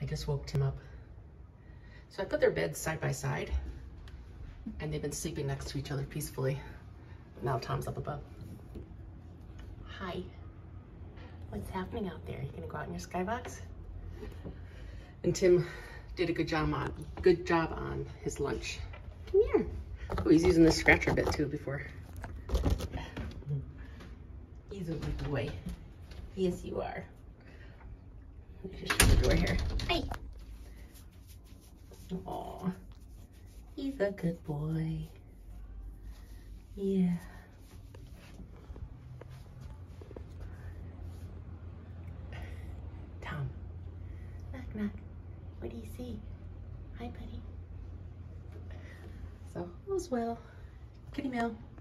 I just woke Tim up. So I put their beds side by side and they've been sleeping next to each other peacefully. Now Tom's up above. Hi. What's happening out there? You gonna go out in your skybox? And Tim did a good job on his lunch. Come here. Oh, he's using the scratcher bit too before. He's a good boy. Yes, you are. Let me just shut the door here. Hi. Aw, he's a good boy. Yeah. Tom, knock knock. What do you see? Hi, buddy. So all's well. Kitty meow.